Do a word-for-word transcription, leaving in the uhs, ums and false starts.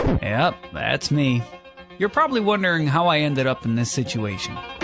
Yep, that's me. You're probably wondering how I ended up in this situation.